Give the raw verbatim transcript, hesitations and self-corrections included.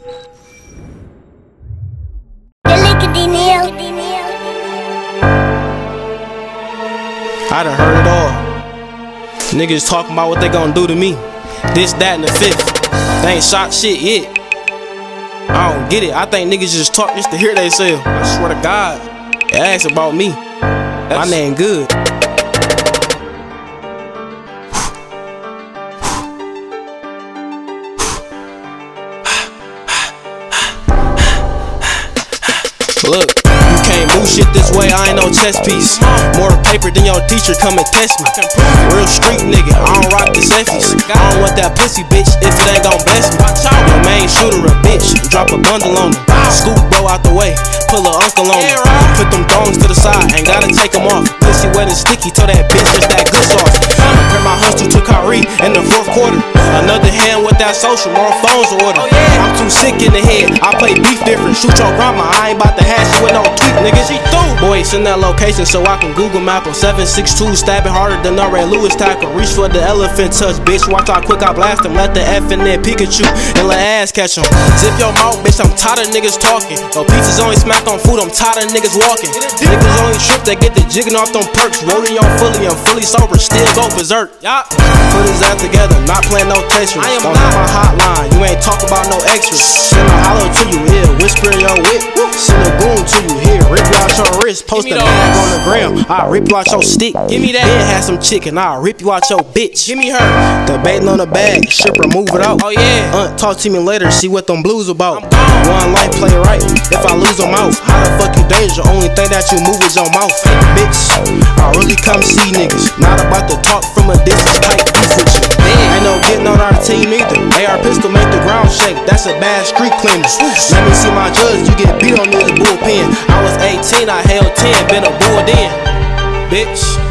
I done heard it all. Niggas talking about what they gonna do to me. This, that, and the fifth. They ain't shot shit yet. I don't get it. I think niggas just talk just to hear they say. I swear to God. They ask about me. My name good. Look, you can't move shit this way, I ain't no chess piece. More paper than your teacher, come and test me. Real street nigga, I don't rock the Seffies. I don't want that pussy bitch if it ain't gon' bless me. Your main shooter a bitch, drop a bundle on him. Scoop bro out the way, pull a uncle on him. Put them thongs to the side, ain't gotta take them off. Pussy wet and sticky, tell that bitch just that good sauce. Compare my hustle to Kyrie in the fourth quarter. Another hand with that social, more phones to order. I'm too sick in the head, I play beef different. Shoot your grandma, I ain't bout to have shit with no tweet, nigga. She through. Boy, send that location so I can Google map him. seven six two, stabbing harder than a Ray Lewis tackle. Reach for the elephant touch, bitch. Watch how quick I blast him. Let the F in there Pikachu and let ass catch him. Zip your mouth, bitch. I'm tired of niggas talking. No pizzas only smack on food. I'm tired of niggas walking. Niggas only trip, they get the jigging off them perks. Rolling on fully, I'm fully sober, still go berserk. Yeah. Put his ass together, not playing no textures. I am Don't not my hotline, you ain't talk about no extras. Send a hollow to you here, whisper in your whip. Send a goon to you here, rip you out your wrist. Post a bag on the ground, I'll rip you out your stick. Give me that. Then have some chicken, I'll rip you out your bitch. Give me her. Debating on the bag, stripper, move it out. Oh yeah. Uh, talk to me later, see what them blues about. One life, play right. If I lose them out, how the fuck you danger? Only thing that you move is your mouth, bitch. I really come see niggas, not about to talk from a distance. Tight beef with you. Ain't no getting on our team either. A R pistol make the ground shake. That's a bad street cleaner. Let me see my judge. You get beat on this bullpen. I was eighteen, I held ten. Been a bull then, bitch.